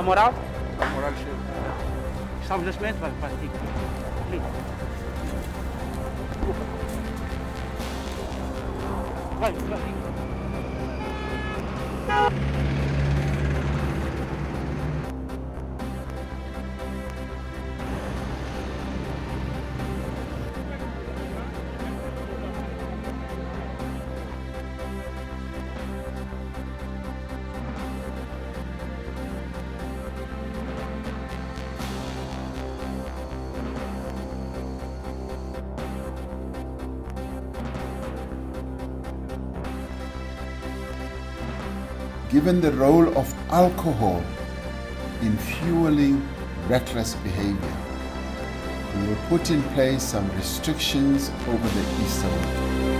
moral? A moral estabelecimento para ti. Vai, vai. Given the role of alcohol in fueling reckless behavior, we will put in place some restrictions over the Easter weekend.